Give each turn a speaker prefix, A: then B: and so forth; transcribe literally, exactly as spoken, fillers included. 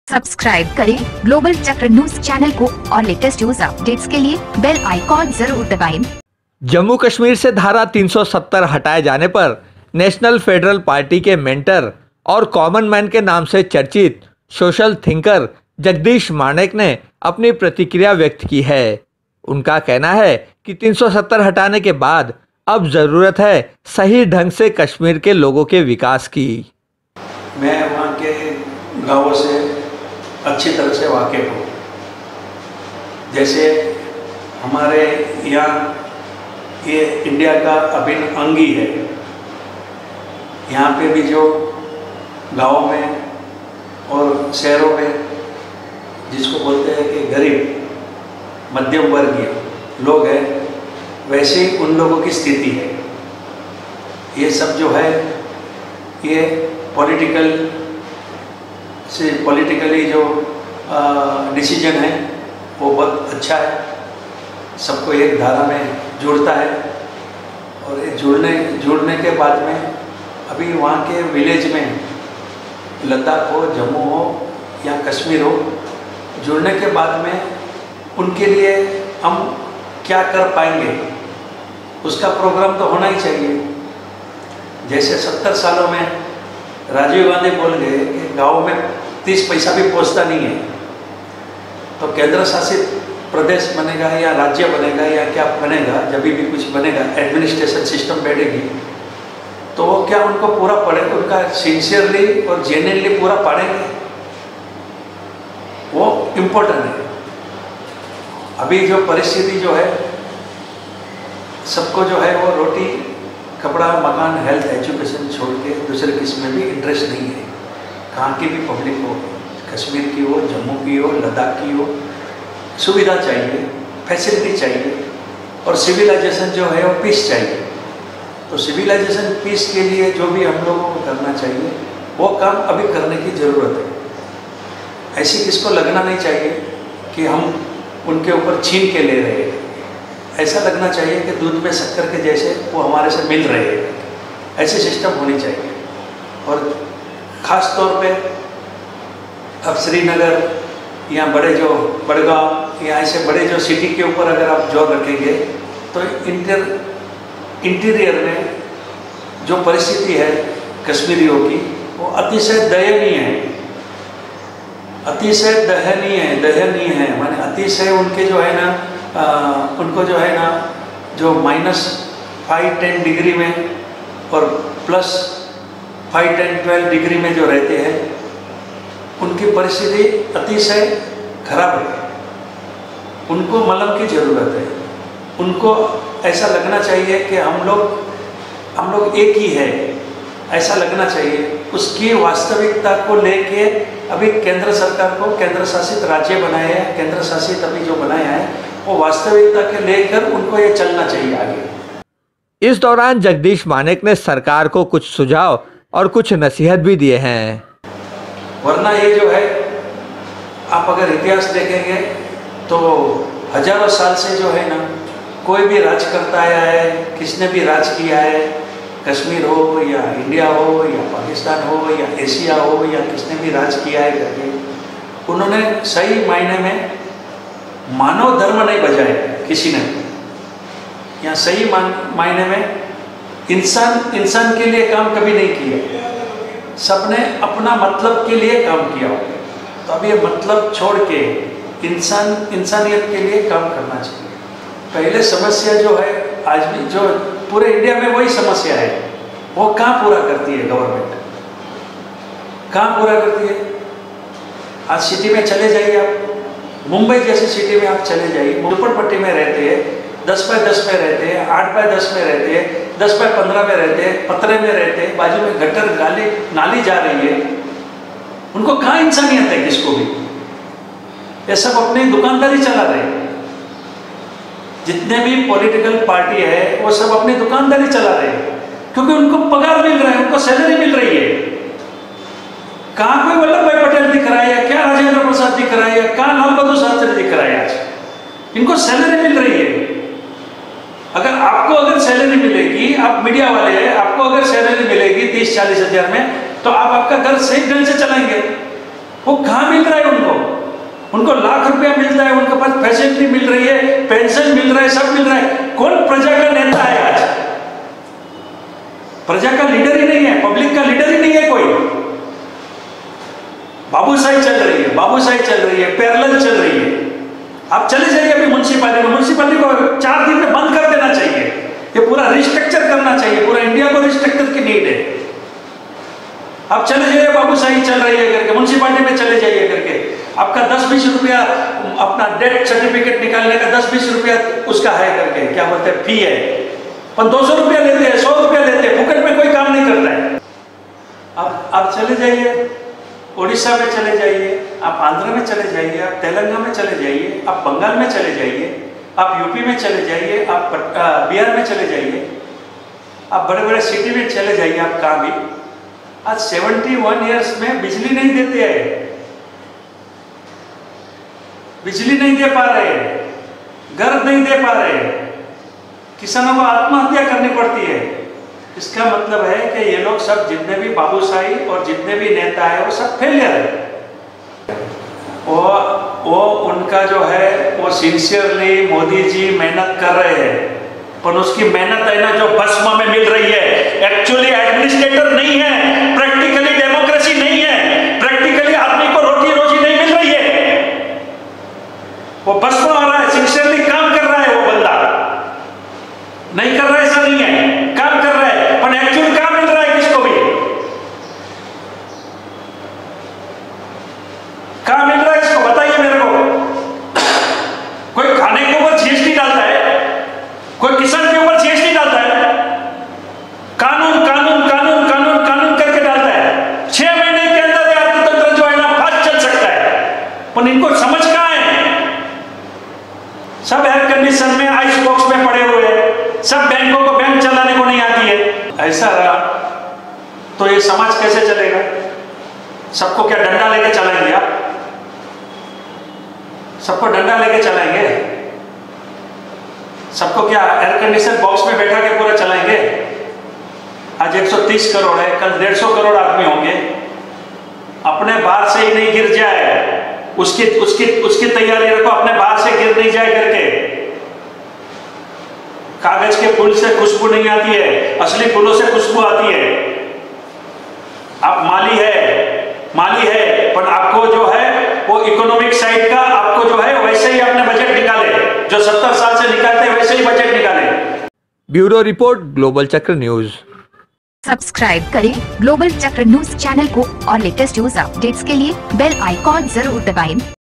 A: Subscribe करें global Chakra news channel को और लेटेस्ट न्यूज अपडेट्स के लिए बेल आइकॉन जरूर दबाएं।
B: जम्मू कश्मीर से धारा तीन सौ सत्तर हटाए जाने पर नेशनल फेडरल पार्टी के मेंटर और कॉमन मैन के नाम से चर्चित सोशल थिंकर जगदीश मानेक ने अपनी प्रतिक्रिया व्यक्त की है। उनका कहना है कि तीन सौ सत्तर हटाने के बाद अब जरूरत है सही ढंग से कश्मीर के लोगों के विकास की।
C: मैं वहाँ के गाँवों से अच्छी तरह से वाकिफ हूँ। जैसे हमारे यहाँ ये इंडिया का अभिन्न अंग ही है। यहाँ पे भी जो गाँव में और शहरों में जिसको बोलते हैं कि गरीब मध्यम वर्गीय लोग हैं, वैसे ही उन लोगों की स्थिति है। ये सब जो है ये पॉलिटिकल से पॉलिटिकली जो डिसीजन है वो बहुत अच्छा है, सबको एक धारा में जोड़ता है। और ये जुड़ने जुड़ने के बाद में अभी वहाँ के विलेज में लद्दाख हो, जम्मू हो या कश्मीर हो, जुड़ने के बाद में उनके लिए हम क्या कर पाएंगे उसका प्रोग्राम तो होना ही चाहिए। जैसे सत्तर सालों में राजीव गांधी बोल गए कि गाँव में तीस पैसा भी पहुंचता नहीं है, तो केंद्र शासित प्रदेश बनेगा या राज्य बनेगा या क्या बनेगा, जब भी कुछ बनेगा एडमिनिस्ट्रेशन सिस्टम बैठेगी, तो वो क्या उनको पूरा पढ़ेगा, उनका सिंसियरली और जेन्युइनली पूरा पढ़ेंगे, वो इम्पोर्टेंट है। अभी जो परिस्थिति जो है, सबको जो है वो रोटी कपड़ा मकान हेल्थ एजुकेशन छोड़ के दूसरे किसी में भी इंटरेस्ट नहीं है। कहाँ की भी पब्लिक हो, कश्मीर की हो, जम्मू की हो, लद्दाख की हो, सुविधा चाहिए, फैसिलिटी चाहिए और सिविलाइजेशन जो है वो पीस चाहिए। तो सिविलाइजेशन पीस के लिए जो भी हम लोगों को करना चाहिए वो काम अभी करने की ज़रूरत है। ऐसी किसको लगना नहीं चाहिए कि हम उनके ऊपर छीन के ले रहे हैं। ऐसा लगना चाहिए कि दूध में शक्कर के जैसे वो हमारे से मिल रहे हैं। ऐसी सिस्टम होनी चाहिए। और ख़ास तौर पे अब श्रीनगर या बड़े जो बड़गांव या ऐसे बड़े जो सिटी के ऊपर अगर आप जोर रखेंगे तो इंटर इंटीरियर में जो परिस्थिति है कश्मीरियों की वो अतिशय दयनीय है। अतिशय दयनीय है दयनीय है माने अतिशय उनके जो है ना आ, उनको जो है ना जो माइनस फाइव टेन डिग्री में और plus five ten twelve degree में जो रहते हैं उनकी परिस्थिति अतिशय खराब है। उनको मलम की ज़रूरत है। उनको ऐसा लगना चाहिए कि हम लोग हम लोग एक ही है, ऐसा लगना चाहिए। उसकी वास्तविकता को लेके अभी केंद्र सरकार को केंद्र शासित राज्य बनाया है, केंद्र शासित अभी जो बनाया है वो वास्तविकता के लेकर उनको ये चलना चाहिए आगे।
B: इस दौरान जगदीश मानेक ने सरकार को कुछ सुझाव और कुछ नसीहत भी दिए हैं।
C: वरना ये जो है आप अगर इतिहास देखेंगे तो हजारों साल से जो है ना कोई भी राज करता आया है, किसने भी राज किया है, कश्मीर हो या इंडिया हो या पाकिस्तान हो या एशिया हो या किसने भी राज किया है करके, उन्होंने सही मायने में मानव धर्म नहीं बजाया किसी ने। या सही मायने में इंसान इंसान के लिए काम कभी नहीं किया। सबने अपना मतलब के लिए काम किया। तो अब ये मतलब छोड़ के इंसान इंसानियत के लिए काम करना चाहिए। पहले समस्या जो है आज भी जो पूरे इंडिया में वही समस्या है, वो कहाँ पूरा करती है गवर्नमेंट, कहाँ पूरा करती है। आज सिटी में चले जाइए आप, मुंबई जैसी सिटी में आप चले जाइए, झोपड़पट्टी में रहते हैं, दस बाय दस में रहते हैं, आठ बाय दस में रहते हैं, दस बाय पंद्रह में रहते हैं, पतरे में रहते हैं, बाजू में गटर गाली नाली जा रही है। उनको कहाँ इंसानियत है किसको भी। ये सब अपनी दुकानदारी चला रहे हैं। जितने भी पॉलिटिकल पार्टी है वो सब अपनी दुकानदारी चला रहे हैं क्योंकि उनको पगार मिल रहा है, उनको सैलरी मिल रही है। कहाँ कोई वल्लभ भाई पटेल दिख रहा है या क्या राजेंद्र प्रसाद दिख रहा है या क्या लाल बहादुर शास्त्री दिख रहा है। आज इनको सैलरी मिल रही है। अगर आपको अगर सैलरी मिलेगी, आप मीडिया वाले हैं, आपको अगर सैलरी मिलेगी तीस चालीस हजार में, तो आप आपका घर सही ढंग से चलाएंगे। वो कहाँ मिल रहा है उनको? उनको लाख रुपया मिलता है, उनके पास फैसिलिटी मिल रही है, पेंशन मिल रहा है, सब मिल रहा है। कौन प्रजा का नेता है आज? प्रजा का लीडर ही नहीं है, पब्लिक का लीडर ही नहीं है कोई। बाबूशाही चल रही है, बाबूशाही चल रही है, पैरेलल चल रही है। आप चले जाइए अभी म्युनिसिपैलिटी में, म्युनिसिपैलिटी को चार दिन में बंद कर देना चाहिए। ये पूरा रिस्ट्रक्चर करना चाहिए, पूरा इंडिया को रिस्ट्रक्चर की नीड है। आप चले जाइए, बाबूशाही चल रही है करके, म्युनिसिपैलिटी में चले जाइए करके, आपका दस बीस रुपया अपना डेथ सर्टिफिकेट निकालने का दस बीस रुपया उसका है करके, क्या बोलते हैं, फी है। पर दो सौ रुपया लेते हैं, सौ रुपया लेते हैं, फुकट में कोई काम नहीं करता है। आप आप चले जाइए, उड़ीसा में चले जाइए, आप आंध्र में चले जाइए, आप तेलंगाना में चले जाइए, आप बंगाल में चले जाइए, आप यूपी में चले जाइए, आप बिहार में चले जाइए, आप बड़े बड़े सिटी में चले जाइए, आप कहाँ भी आज इकहत्तर इयर्स में बिजली नहीं देते हैं, बिजली नहीं दे पा रहे, घर नहीं दे पा रहे, किसानों को आत्महत्या करनी पड़ती है। इसका मतलब है कि ये लोग सब जितने भी बाबूशाही और जितने भी नेता है वो सब फेलियर है। वो वो उनका जो है वो सिंसियरली मोदी जी मेहनत कर रहे हैं, पर उसकी मेहनत है ना जो भस्म में मिल रही है, एक्चुअली एडमिनिस्ट्रेटर नहीं है, प्रैक्टिकली डेमोक्रेसी नहीं है, प्रैक्टिकली आदमी को रोटी रोजी नहीं मिल रही है। वो भस्म हो रहा है, सिंसियरली काम कर रहा है वो बंदा, नहीं कर रहा है ऐसा नहीं है, काम कर रहा है, पर एक्चुअल काम मिल रहा है किसको भी? काम मिल रहा है इसको बताइए मेरे को। कोई खाने के ऊपर जीएसटी डालता है, कोई किसान के ऊपर जीएसटी डालता है, कानून कानून कानून कानून कानून करके डालता है। छह महीने के अंदर ये अर्थतंत्र जो है ना फास्ट चल सकता है, पर इनको समझ कहां है? सब एयर कंडीशन में आइस बॉक्स में पड़े हुए हैं, सब बैंकों को बैंक चलाने को नहीं आती है। ऐसा रहा तो ये समाज कैसे चलेगा? सबको क्या डंडा लेके चलाएंगे आप? सबको डंडा लेके चलाएंगे? सबको क्या एयर कंडीशन बॉक्स में बैठा के पूरा चलाएंगे? आज एक सौ तीस करोड़ है, कल डेढ़ सौ करोड़ आदमी होंगे। अपने बाहर से ही नहीं गिर जाए, उसकी उसकी उसकी तैयारी रखो, अपने बाहर से गिर नहीं जाए करके। कागज के फूल से खुशबू नहीं आती है, असली फूलों से खुशबू आती है। आप माली है, माली है, पर आपको जो है वो इकोनॉमिक साइड का आपको जो है वैसे ही अपने बजट निकाले, जो सत्तर साल से निकालते हैं वैसे ही बजट निकाले।
B: Bureau report, global Chakra news.
A: Subscribe करें ग्लोबल चक्र न्यूज चैनल को और लेटेस्ट न्यूज अपडेट्स के लिए बेल आइकॉन जरूर दबाएं।